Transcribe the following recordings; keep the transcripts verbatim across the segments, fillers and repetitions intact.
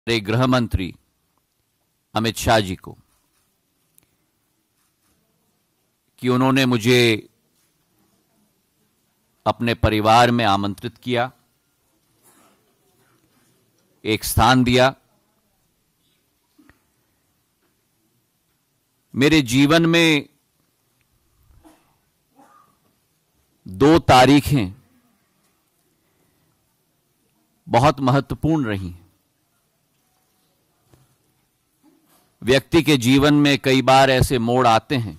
हमारे गृह मंत्री अमित शाह जी को कि उन्होंने मुझे अपने परिवार में आमंत्रित किया, एक स्थान दिया। मेरे जीवन में दो तारीखें बहुत महत्वपूर्ण रही। व्यक्ति के जीवन में कई बार ऐसे मोड़ आते हैं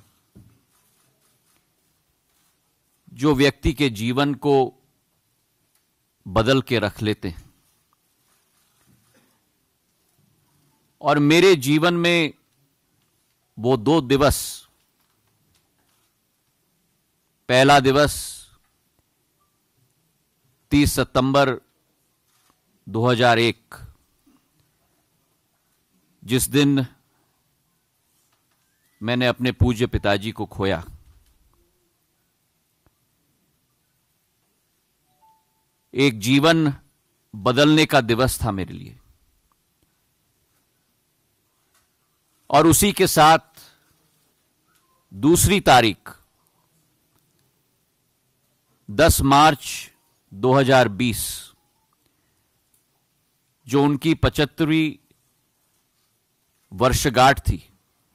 जो व्यक्ति के जीवन को बदल के रख लेते हैं, और मेरे जीवन में वो दो दिवस, पहला दिवस तीस सितंबर दो हज़ार एक, जिस दिन मैंने अपने पूज्य पिताजी को खोया। एक जीवन बदलने का दिवस था मेरे लिए, और उसी के साथ दूसरी तारीख दस मार्च दो हज़ार बीस, जो उनकी पचहत्तरवीं वर्षगांठ थी,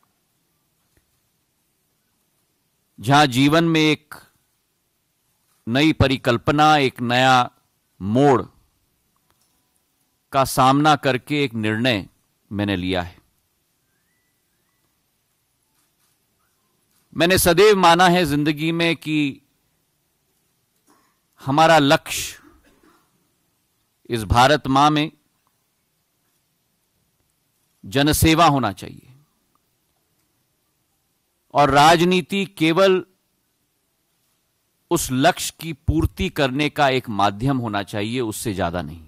जहां जीवन में एक नई परिकल्पना, एक नया मोड़ का सामना करके एक निर्णय मैंने लिया है। मैंने सदैव माना है जिंदगी में कि हमारा लक्ष्य इस भारत मां में जनसेवा होना चाहिए, और राजनीति केवल उस लक्ष्य की पूर्ति करने का एक माध्यम होना चाहिए, उससे ज्यादा नहीं।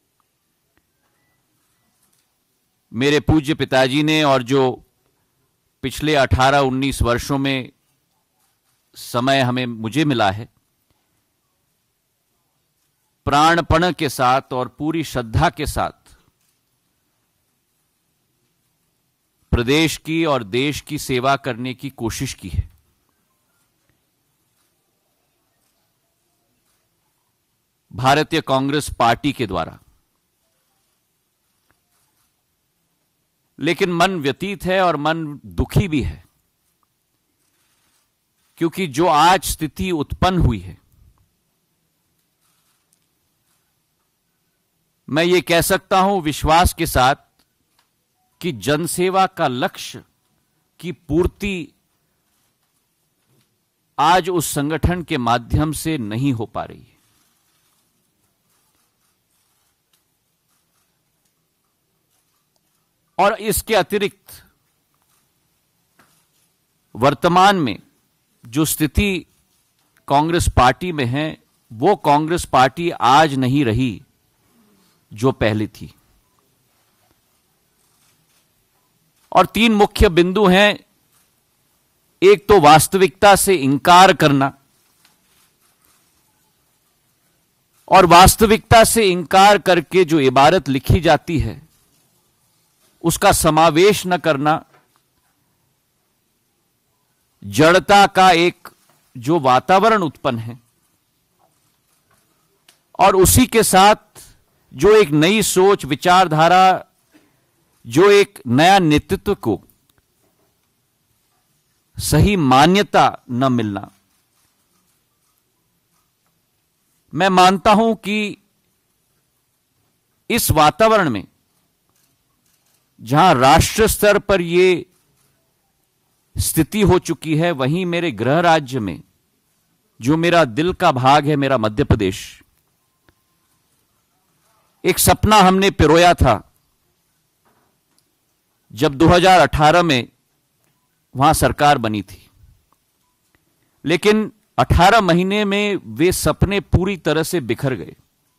मेरे पूज्य पिताजी ने, और जो पिछले अठारह उन्नीस वर्षों में समय हमें मुझे मिला है, प्राणपण के साथ और पूरी श्रद्धा के साथ प्रदेश की और देश की सेवा करने की कोशिश की है। भारतीय कांग्रेस पार्टी के द्वारा, लेकिन मन व्यतीत है और मन दुखी भी है, क्योंकि जो आज स्थिति उत्पन्न हुई है, मैं ये कह सकता हूं विश्वास के साथ कि जनसेवा का लक्ष्य की पूर्ति आज उस संगठन के माध्यम से नहीं हो पा रही है। और इसके अतिरिक्त वर्तमान में जो स्थिति कांग्रेस पार्टी में है, वो कांग्रेस पार्टी आज नहीं रही जो पहले थी। और तीन मुख्य बिंदु हैं। एक तो वास्तविकता से इंकार करना, और वास्तविकता से इंकार करके जो इबारत लिखी जाती है उसका समावेश न करना, जड़ता का एक जो वातावरण उत्पन्न है, और उसी के साथ जो एक नई सोच, विचारधारा, जो एक नया नेतृत्व को सही मान्यता न मिलना। मैं मानता हूं कि इस वातावरण में, जहां राष्ट्र स्तर पर यह स्थिति हो चुकी है, वहीं मेरे गृह राज्य में जो मेरा दिल का भाग है, मेरा मध्य प्रदेश, एक सपना हमने पिरोया था जब दो हज़ार अठारह में वहां सरकार बनी थी। लेकिन अठारह महीने में वे सपने पूरी तरह से बिखर गए।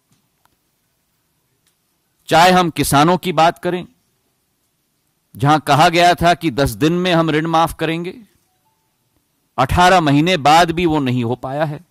चाहे हम किसानों की बात करें, जहां कहा गया था कि दस दिन में हम ऋण माफ करेंगे, अठारह महीने बाद भी वो नहीं हो पाया है।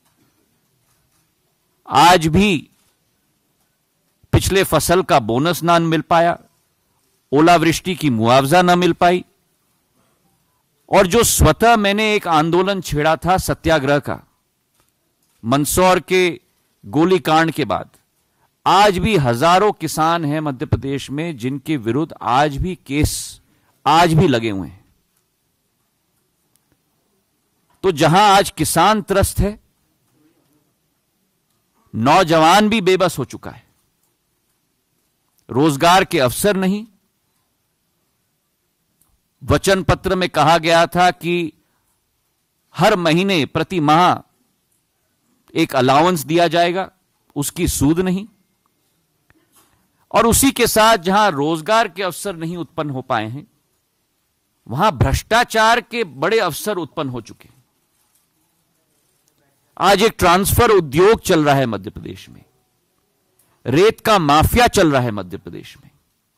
आज भी पिछले फसल का बोनस ना मिल पाया, ओलावृष्टि की मुआवजा न मिल पाई, और जो स्वतः मैंने एक आंदोलन छेड़ा था सत्याग्रह का मंदसौर के गोलीकांड के बाद, आज भी हजारों किसान हैं मध्य प्रदेश में जिनके विरुद्ध आज भी केस आज भी लगे हुए हैं। तो जहां आज किसान त्रस्त है, नौजवान भी बेबस हो चुका है, रोजगार के अवसर नहीं। वचन पत्र में कहा गया था कि हर महीने प्रति माह एक अलाउंस दिया जाएगा, उसकी सूद नहीं। और उसी के साथ जहां रोजगार के अवसर नहीं उत्पन्न हो पाए हैं, वहां भ्रष्टाचार के बड़े अवसर उत्पन्न हो चुके हैं। आज एक ट्रांसफर उद्योग चल रहा है मध्य प्रदेश में, रेत का माफिया चल रहा है मध्य प्रदेश में।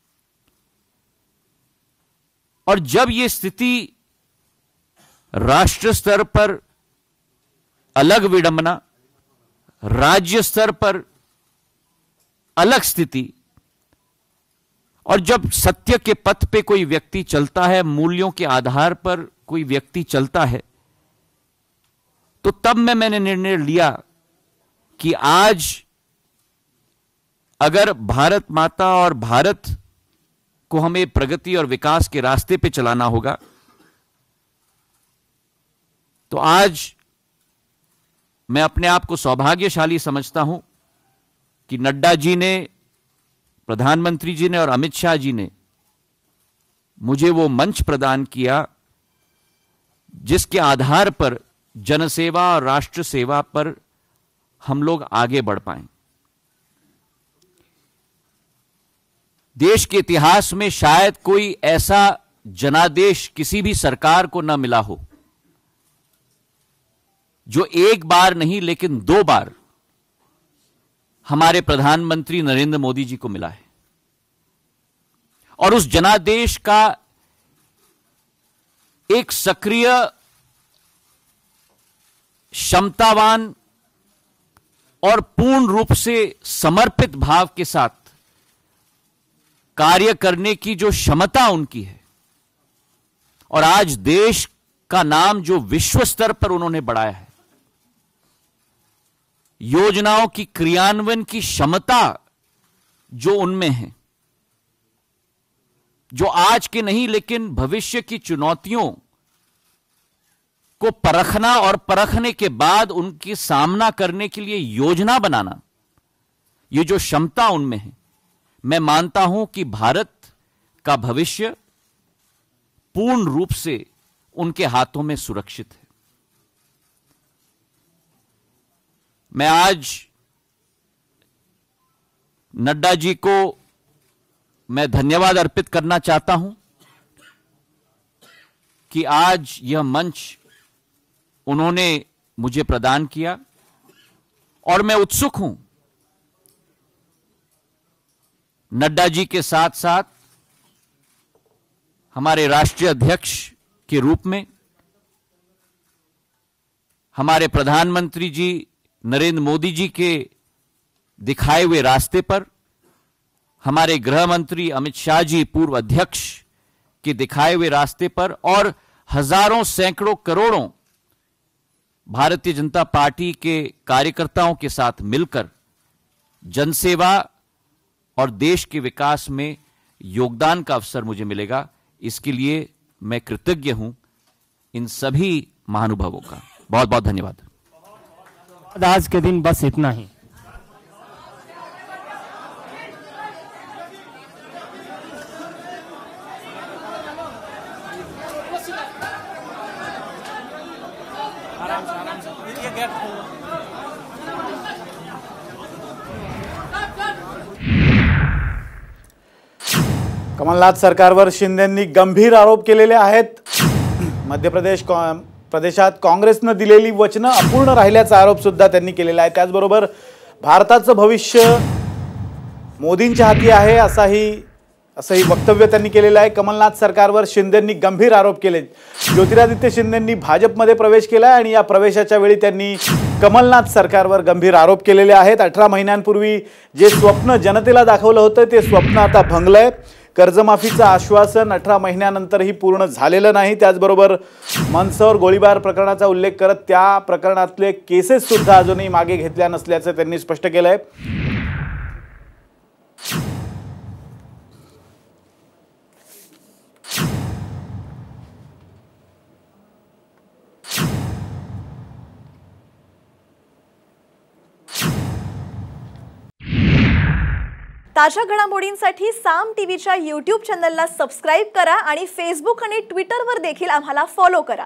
और जब यह स्थिति राष्ट्र स्तर पर अलग विडंबना, राज्य स्तर पर अलग स्थिति, और जब सत्य के पथ पे कोई व्यक्ति चलता है, मूल्यों के आधार पर कोई व्यक्ति चलता है, तो तब में मैंने निर्णय लिया कि आज अगर भारत माता और भारत को हमें प्रगति और विकास के रास्ते पे चलाना होगा, तो आज मैं अपने आप को सौभाग्यशाली समझता हूं कि नड्डा जी ने, प्रधानमंत्री जी ने और अमित शाह जी ने मुझे वो मंच प्रदान किया जिसके आधार पर जनसेवा और राष्ट्र सेवा पर हम लोग आगे बढ़ पाएं। देश के इतिहास में शायद कोई ऐसा जनादेश किसी भी सरकार को न मिला हो जो एक बार नहीं लेकिन दो बार हमारे प्रधानमंत्री नरेंद्र मोदी जी को मिला है। और उस जनादेश का एक सक्रिय, क्षमतावान और पूर्ण रूप से समर्पित भाव के साथ कार्य करने की जो क्षमता उनकी है, और आज देश का नाम जो विश्व स्तर पर उन्होंने बढ़ाया है, योजनाओं की क्रियान्वयन की क्षमता जो उनमें है, जो आज के नहीं लेकिन भविष्य की चुनौतियों को परखना और परखने के बाद उनकी सामना करने के लिए योजना बनाना, ये जो क्षमता उनमें है, मैं मानता हूं कि भारत का भविष्य पूर्ण रूप से उनके हाथों में सुरक्षित है। मैं आज नड्डा जी को मैं धन्यवाद अर्पित करना चाहता हूं कि आज यह मंच उन्होंने मुझे प्रदान किया, और मैं उत्सुक हूं नड्डा जी के साथ साथ हमारे राष्ट्रीय अध्यक्ष के रूप में हमारे प्रधानमंत्री जी नरेंद्र मोदी जी के दिखाए हुए रास्ते पर, हमारे गृह मंत्री अमित शाह जी पूर्व अध्यक्ष के दिखाए हुए रास्ते पर, और हजारों सैकड़ों करोड़ों भारतीय जनता पार्टी के कार्यकर्ताओं के साथ मिलकर जनसेवा और देश के विकास में योगदान का अवसर मुझे मिलेगा। इसके लिए मैं कृतज्ञ हूं इन सभी महानुभावों का। बहुत बहुत धन्यवाद। आज के दिन बस इतना ही। कमलनाथ सरकारवर शिंदेंनी गंभीर आरोप केलेले आहेत। मध्य प्रदेश प्रदेशात काँग्रेसने दिलेली वचनं अपूर्ण राहिल्याचा आरोप सुद्धा त्यांनी केलेला आहे। त्याचबरोबर भारताचं भविष्य मोदींच्या हाती आहे असाही असंही वक्तव्य त्यांनी केलेलं आहे। कमलनाथ सरकारवर शिंदेंनी गंभीर आरोप केले। ज्योतिरादित्य शिंदेंनी भाजपमध्ये प्रवेश केला आणि या प्रवेशाच्या वेळी त्यांनी कमलनाथ सरकारवर गंभीर आरोप केलेले आहेत। अठरा महिन्यांपूर्वी जे स्वप्न जनतेला दाखवलं होतं ते स्वप्न आता भंगलंय। कर्जमाफीचं आश्वासन अठरा महिन्यानंतरही पूर्ण झालेलं नाही। त्याचबरोबर मंदसौर गोळीबार प्रकरणाचा उल्लेख करत त्या प्रकरणातले केसेस सुद्धा अजूनही मागे घेतल्या नसल्याचं त्यांनी स्पष्ट केलंय। ताज्या घडामोडींसाठी साम टीव्हीच्या यूट्यूब चॅनलला सबस्क्राइब करा आणि फेसबुक आणि ट्विटरवर देखील आम्हाला फॉलो करा।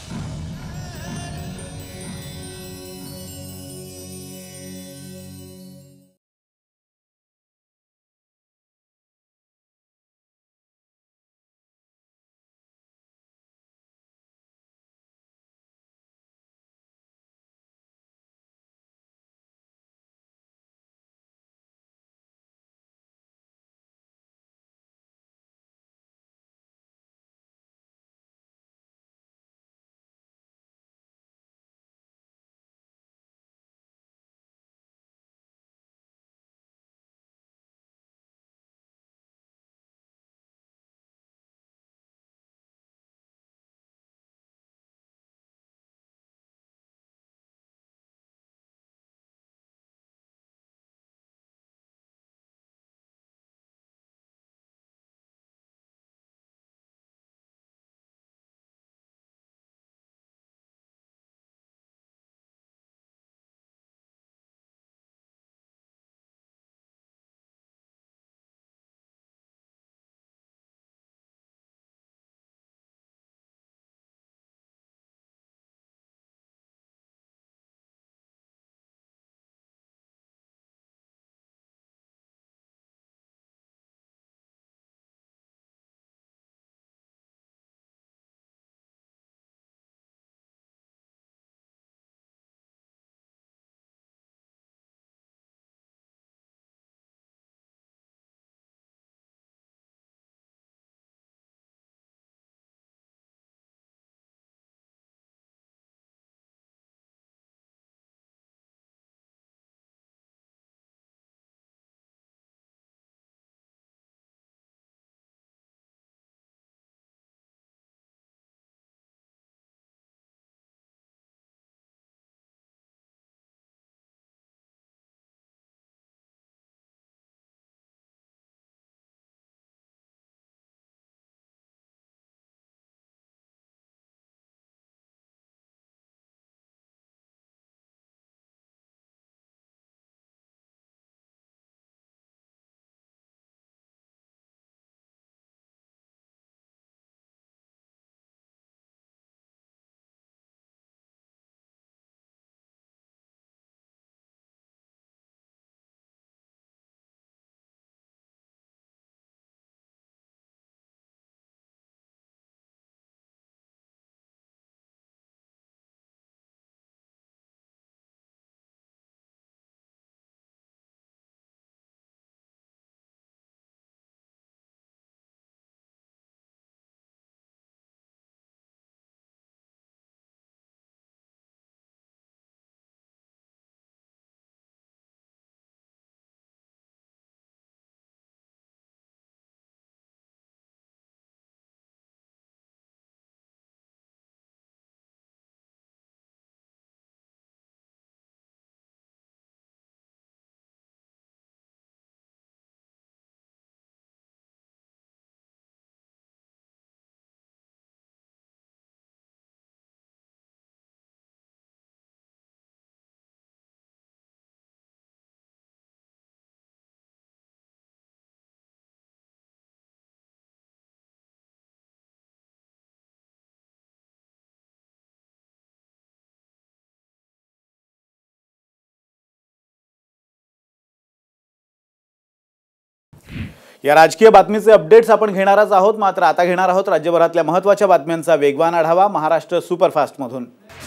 या राजकीय बातमीचे अपडेट्स आपण घेणारच आहोत, मात्र आता घेणार आहोत राज्यभरातल्या महत्त्वाच्या बातम्यांचा वेगवान आढावा महाराष्ट्र सुपरफास्ट मधून।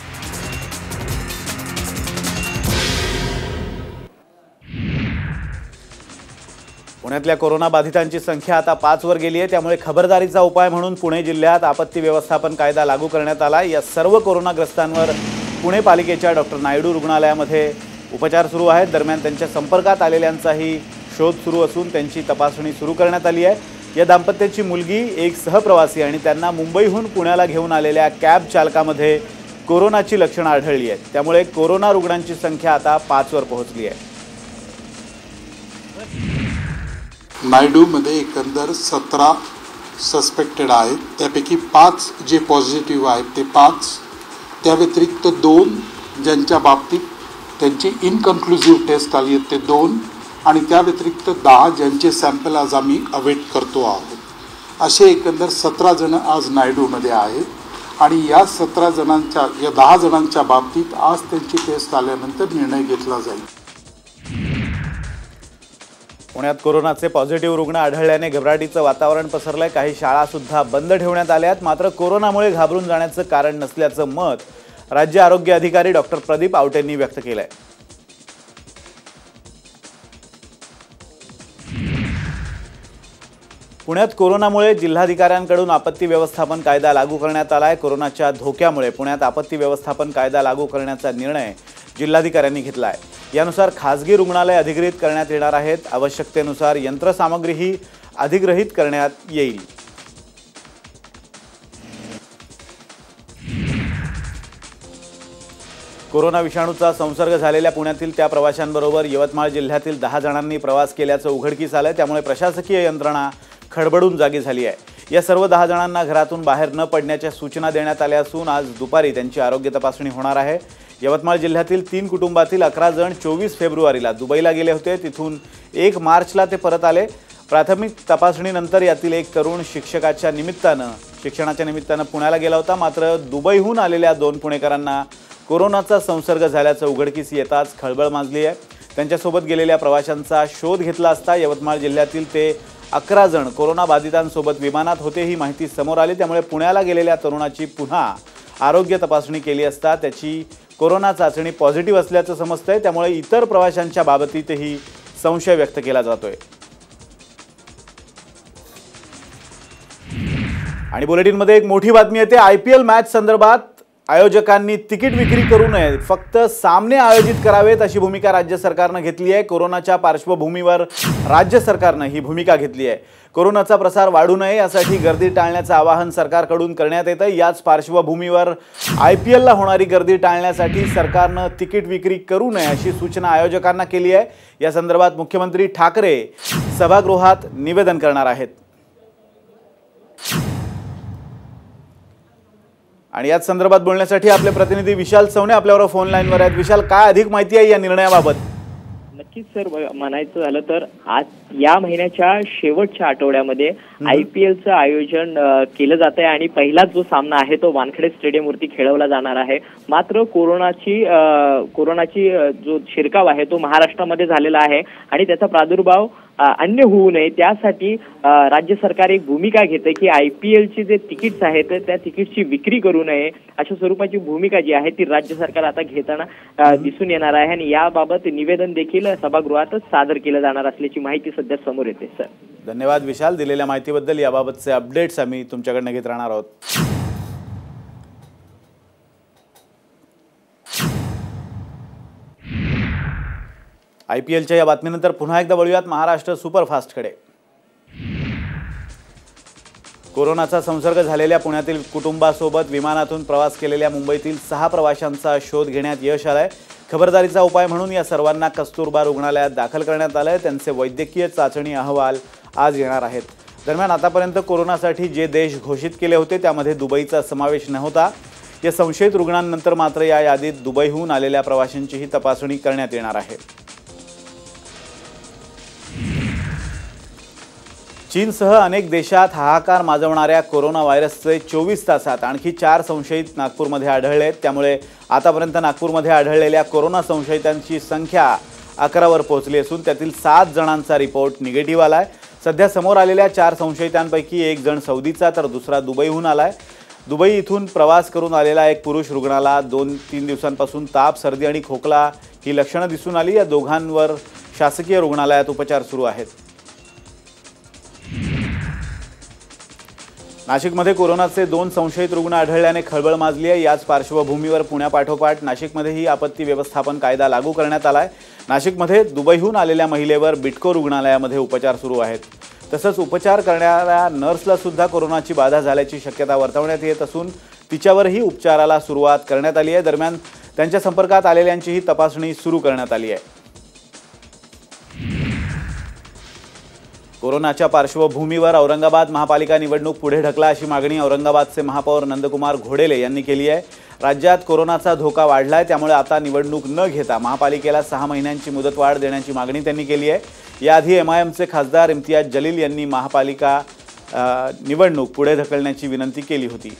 पुण्यातल्या कोरोना बाधितांची संख्या आता पाच वर गेली आहे, त्यामुळे खबरदारीचा उपाय म्हणून पुणे जिल्ह्यात आपत्ती व्यवस्थापन कायदा लागू करण्यात आला। या सर्व कोरोनाग्रस्तांवर पुणे पालिकेच्या डॉक्टर नायडू रुग्णालयामध्ये उपचार सुरू आहेत। दरम्यान त्यांच्या संपर्कात आलेल्यांचाही शोध सुरू असून त्यांची तपासणी सुरू करण्यात आली आहे। या दाम्पत्याची मुलगी, एक सहप्रवासी आणि त्यांना मुंबईहून पुण्याला घेऊन आलेल्या कॅब चालकामध्ये कोरोनाची लक्षणं आढळली आहेत। त्यामुळे कोरोना रुग्णांची संख्या आता पाच वर पोहोचली आहे। नायडूमध्ये एकंदर सतरा सस्पेक्टेड आहेत, त्यापैकी पाच जे पॉझिटिव्ह आहेत ते पाच, त्या व्यतिरिक्त दोन ज्यांच्या बाबतीत त्यांची इनकन्क्लुसिव्ह टेस्ट आली आहेत ते दोन, आणि त्या व्यतिरिक्त दहा ज्यांचे सॅम्पल आज आम्ही अवेट करतो आहोत। असे एकंदर सतरा जण आज नायडूमध्ये आहेत आणि या सतरा जणांच्या या दहा जणांच्या बाबतीत आज त्यांची टेस्ट आल्यानंतर निर्णय घेतला जाईल। पुण्यात कोरोनाचे पॉझिटिव्ह रुग्ण आढळल्याने घबराटीचं वातावरण पसरलंय। काही शाळा सुद्धा बंद ठेवण्यात आल्या आहेत। मात्र कोरोनामुळे घाबरून जाण्याचं कारण नसल्याचं मत राज्य आरोग्य अधिकारी डॉक्टर प्रदीप आवटेंनी व्यक्त केलंय। पुण्यात कोरोनामुळे जिल्हाधिकाऱ्यांकडून आपत्ती व्यवस्थापन कायदा लागू करण्यात आलाय। कोरोनाच्या धोक्यामुळे पुण्यात आपत्ती व्यवस्थापन कायदा लागू करण्याचा निर्णय जिल्हाधिकाऱ्यांनी घेतला आहे। यानुसार खासगी रुग्णालय अधिग्रहित करण्यात येणार आहेत। आवश्यकतेनुसार यंत्रसामग्रीही अधिग्रहित करण्यात येईल। कोरोना विषाणूचा संसर्ग झालेल्या पुण्यातील त्या प्रवाशांबरोबर यवतमाळ जिल्ह्यातील दहा जणांनी प्रवास केल्याचं उघडकीस आलंय। त्यामुळे प्रशासकीय यंत्रणा खडबडून जागी झाली आहे। या सर्व दहा जणांना घरातून बाहेर न पडण्याच्या सूचना देण्यात आल्या असून आज दुपारी त्यांची आरोग्य तपासणी होणार आहे। यवतमाळ जिल्ह्यातील तीन कुटुंबातील अकरा जण चोवीस फेब्रुवारीला दुबईला गेले होते। तिथून एक मार्चला ते परत आले। प्राथमिक तपासणीनंतर यातील एक तरुण शिक्षकाच्या निमित्तानं शिक्षणाच्या निमित्तानं पुण्याला गेला होता। मात्र दुबईहून आलेल्या दोन पुणेकरांना कोरोनाचा संसर्ग झाल्याचं उघडकीस येताच खळबळ माजली आहे। त्यांच्यासोबत गेलेल्या प्रवाशांचा शोध घेतला असता यवतमाळ जिल्ह्यातील ते अकरा जण कोरोना बाधितांसोबत विमानात होते ही माहिती समोर आली। त्यामुळे पुण्याला गेलेल्या तरुणाची पुन्हा आरोग्य तपासणी केली असता त्याची कोरोना चाचणी पॉझिटिव्ह असल्याचं समजतंय। त्यामुळे इतर प्रवाशांच्या बाबतीतही संशय व्यक्त केला जातोय। आणि बुलेटिनमध्ये एक मोठी बातमी येते। आयपीएल मॅच संदर्भात आयोजकांनी तिकीट विक्री करू नये, फक्त सामने आयोजित करावेत अशी भूमिका राज्य सरकारनं घेतली आहे। कोरोनाच्या पार्श्वभूमीवर राज्य सरकारनं ही भूमिका घेतली आहे। कोरोनाचा प्रसार वाढू नये यासाठी गर्दी टाळण्याचं आवाहन सरकारकडून करण्यात येतं। याच पार्श्वभूमीवर आयपीएलला होणारी गर्दी टाळण्यासाठी सरकारनं तिकीट विक्री करू नये अशी सूचना आयोजकांना केली आहे। या संदर्भात मुख्यमंत्री ठाकरे सभागृहात निवेदन करणार आहेत। आणि याच संदर्भात बोलण्यासाठी आपले प्रतिनिधी विशाल सवणे आपल्यावर फोन लाईनवर आहेत। विशाल, काय अधिक माहिती आहे या निर्णयाबाबत? नक्कीच सर, म्हणायचं झालं तर आज या महिन्याच्या शेवटच्या आठवड्यामध्ये आयपीएलचं आयोजन केलं जात आहे आणि पहिलाच जो सामना आहे तो वानखेडे स्टेडियमवरती खेळवला जाणार आहे। मात्र कोरोनाची कोरोनाची जो शिरकाव आहे तो महाराष्ट्रामध्ये झालेला आहे आणि त्याचा प्रादुर्भाव अन्य होऊ नये त्यासाठी राज्य सरकार एक भूमिका घेते की आयपीएलची जे तिकीट्स आहेत त्या तिकीटची विक्री करू नये अशा स्वरूपाची भूमिका जी आहे ती राज्य सरकार आता घेताना दिसून येणार आहे आणि याबाबत निवेदन देखील सभागृहातच सादर केलं जाणार असल्याची माहिती सध्या समोर येते। सर, धन्यवाद विशाल, दिलेल्या माहितीबद्दल। याबाबतचे अपडेट्स आम्ही तुमच्याकडनं घेत राहणार आहोत। आयपीएलच्या या बातमीनंतर पुन्हा एकदा वळूयात महाराष्ट्र सुपरफास्टकडे। कोरोनाचा संसर्ग झालेल्या पुण्यातील कुटुंबासोबत विमानातून प्रवास केलेल्या मुंबईतील सहा प्रवाशांचा शोध घेण्यात यश आलंय। खबरदारीचा उपाय म्हणून या सर्वांना कस्तुरबा रुग्णालयात दाखल करण्यात आलंय। त्यांचे वैद्यकीय चाचणी अहवाल आज येणार आहेत। दरम्यान आतापर्यंत कोरोनासाठी जे देश घोषित केले होते त्यामध्ये दुबईचा समावेश नव्हता। या संशयित रुग्णांनंतर मात्र या यादीत दुबईहून आलेल्या प्रवाशांचीही तपासणी करण्यात येणार आहे। चीनसह अनेक देशात हाहाकार माजवणाऱ्या कोरोना व्हायरसचे चोवीस तासात आणखी चार संशयित नागपूरमध्ये आढळले आहेत। त्यामुळे आतापर्यंत नागपूरमध्ये आढळलेल्या कोरोना संशयितांची संख्या अकरावर पोहोचली असून त्यातील सात जणांचा रिपोर्ट निगेटिव्ह आलाय। सध्या समोर आलेल्या चार संशयितांपैकी एक जण सौदीचा तर दुसरा दुबईहून आलाय। दुबई इथून प्रवास करून आलेला एक पुरुष रुग्णाला दोन तीन दिवसांपासून ताप, सर्दी आणि खोकला ही लक्षणं दिसून आली। या दोघांवर शासकीय रुग्णालयात उपचार सुरू आहेत। नाशिकमध्ये कोरोनाचे दोन संशयित रुग्ण आढळल्याने खळबळ माजली आहे। याच पार्श्वभूमीवर पुण्यापाठोपाठ नाशिकमध्येही आपत्ती व्यवस्थापन कायदा लागू करण्यात आलाय। नाशिकमध्ये दुबईहून आलेल्या महिलेवर बिटको रुग्णालयामध्ये उपचार सुरू आहेत। तसंच उपचार करणाऱ्या नर्सला सुद्धा कोरोनाची बाधा झाल्याची शक्यता वर्तवण्यात येत असून तिच्यावरही उपचाराला सुरुवात करण्यात आली आहे। दरम्यान त्यांच्या संपर्कात आलेल्यांचीही तपासणी सुरू करण्यात आली आहे। कोरोनाच्या पार्श्वभूमीवर औरंगाबाद महापालिका निवडणूक पुढे ढकला अशी मागणी औरंगाबादचे महापौर नंदकुमार घोडेले यांनी केली आहे। राज्यात कोरोनाचा धोका वाढलाय, त्यामुळे आता निवडणूक न घेता महापालिकेला सहा महिन्यांची मुदतवाढ देण्याची मागणी त्यांनी केली आहे। याआधी एम आय एमचे खासदार इम्तियाज जलील यांनी महापालिका निवडणूक पुढे ढकलण्याची विनंती केली होती।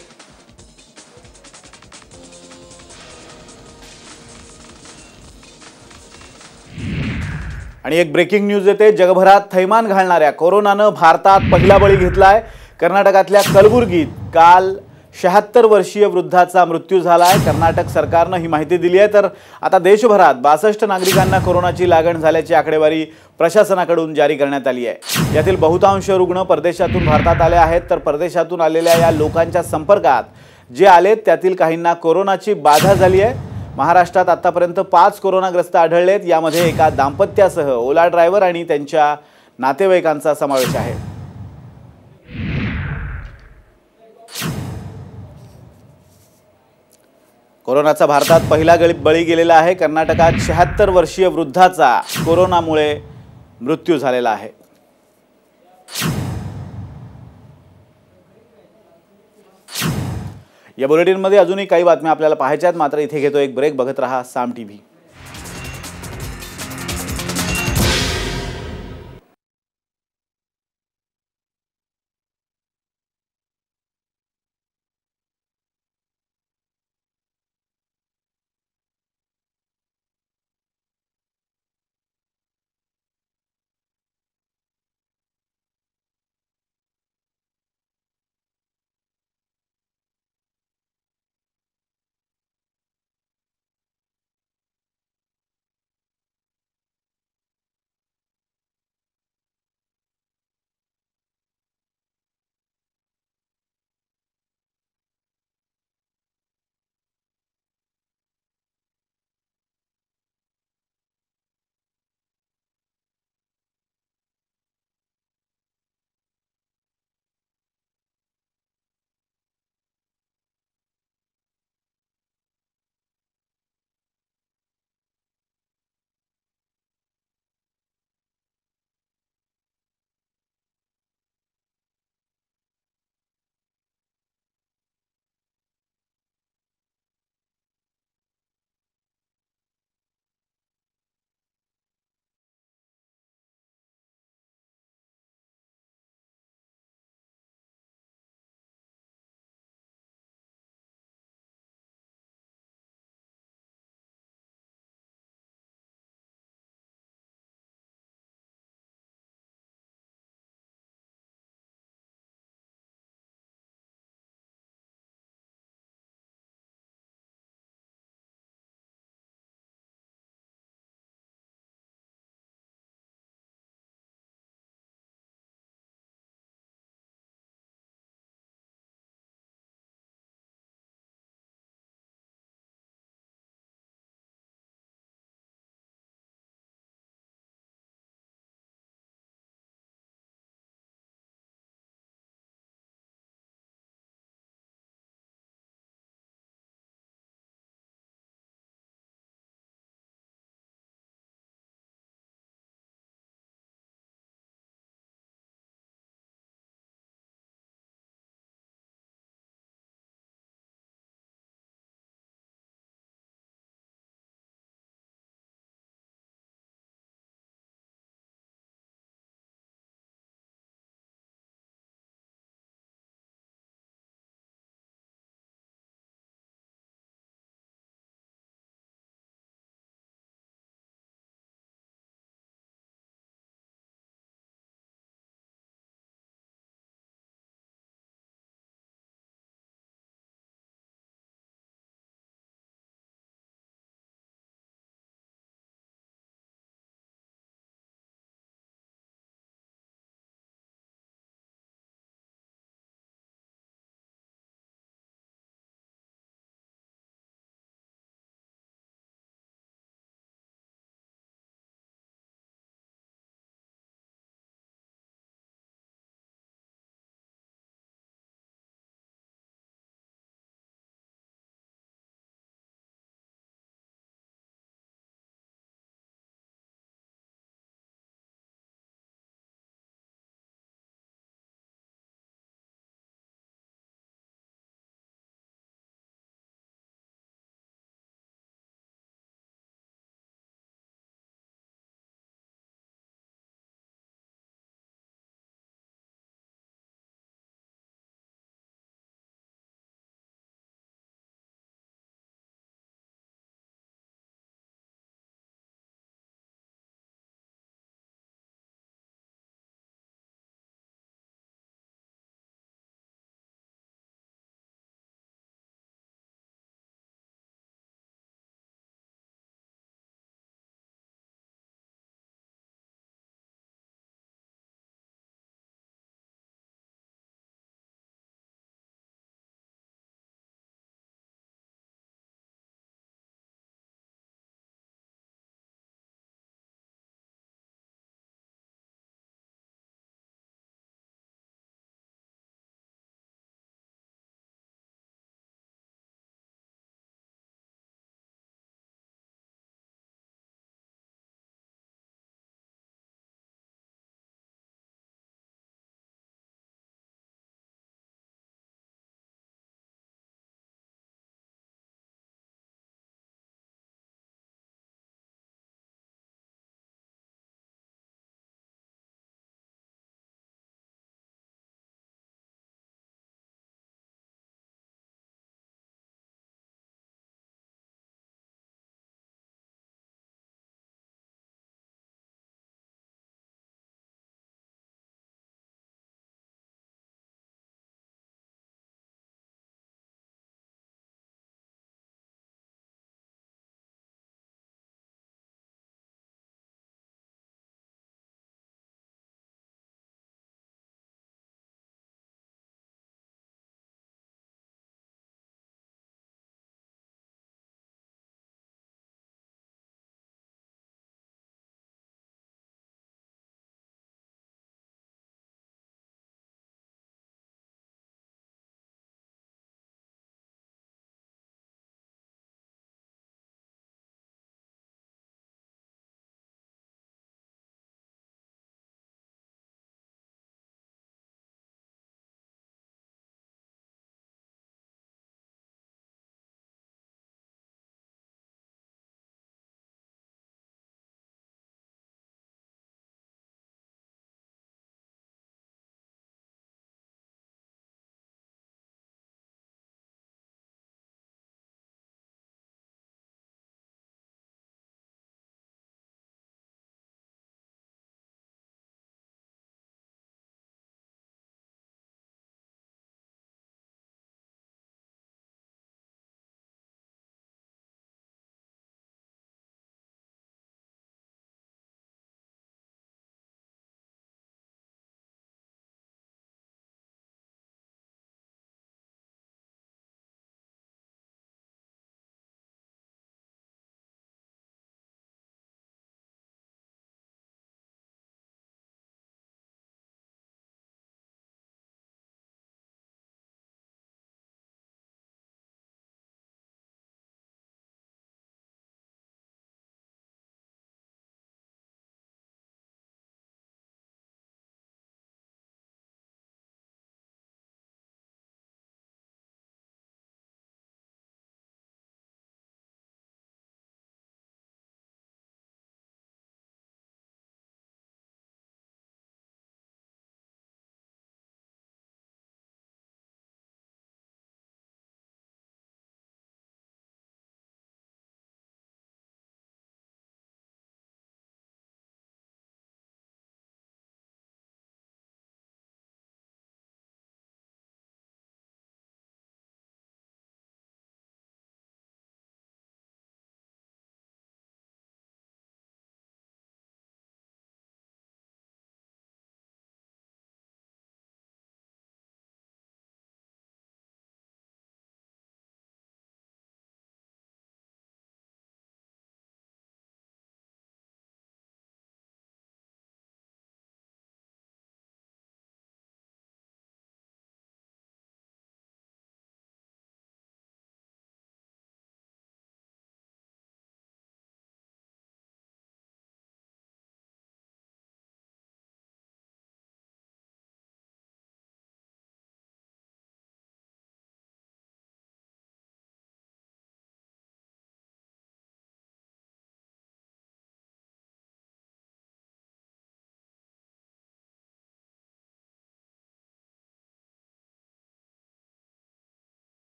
आणि एक ब्रेकिंग न्यूज येते। जगभरात थैमान घालणाऱ्या कोरोनानं भारतात पहिला बळी घेतलाय। कर्नाटकातल्या कलबुर्गीत काल शहात्तर वर्षीय वृद्धाचा मृत्यू झालाय। कर्नाटक सरकारनं ही माहिती दिली आहे। तर आता देशभरात बासष्ट नागरिकांना कोरोनाची लागण झाल्याची आकडेवारी प्रशासनाकडून जारी करण्यात आली आहे। यातील बहुतांश रुग्ण परदेशातून भारतात आले आहेत। तर परदेशातून आलेल्या या लोकांच्या संपर्कात जे आलेत त्यातील काहींना कोरोनाची बाधा झाली आहे। महाराष्ट्रात आतापर्यंत पाच कोरोनाग्रस्त आढळलेत। यामध्ये एका दाम्पत्यासह ओला ड्रायव्हर आणि त्यांच्या नातेवाईकांचा समावेश आहे। कोरोनाचा भारतात पहिला बळी गेलेला आहे। कर्नाटकात शहात्तर वर्षीय वृद्धाचा कोरोनामुळे मृत्यू झालेला आहे। या बुलेटिनमध्ये अजूनही काही बातम्या आपल्याला पाहायच्या आहेत, मात्र इथे घेतो एक ब्रेक। बघत रहा साम टीव्ही।